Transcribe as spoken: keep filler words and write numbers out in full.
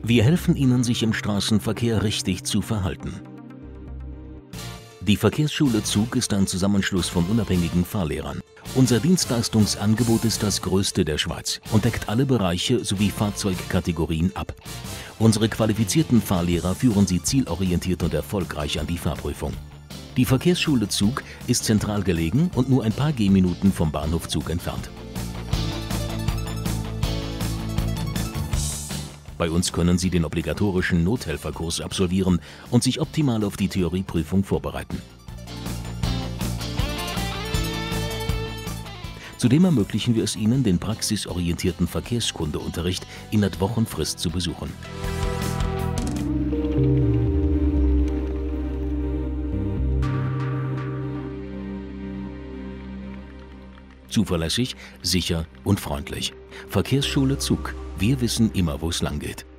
Wir helfen Ihnen, sich im Straßenverkehr richtig zu verhalten. Die Verkehrsschule Zug ist ein Zusammenschluss von unabhängigen Fahrlehrern. Unser Dienstleistungsangebot ist das größte der Schweiz und deckt alle Bereiche sowie Fahrzeugkategorien ab. Unsere qualifizierten Fahrlehrer führen Sie zielorientiert und erfolgreich an die Fahrprüfung. Die Verkehrsschule Zug ist zentral gelegen und nur ein paar Gehminuten vom Bahnhof Zug entfernt. Bei uns können Sie den obligatorischen Nothelferkurs absolvieren und sich optimal auf die Theorieprüfung vorbereiten. Zudem ermöglichen wir es Ihnen, den praxisorientierten Verkehrskundeunterricht innerhalb Wochenfrist zu besuchen. Zuverlässig, sicher und freundlich. Verkehrsschule Zug. Wir wissen immer, wo es lang geht.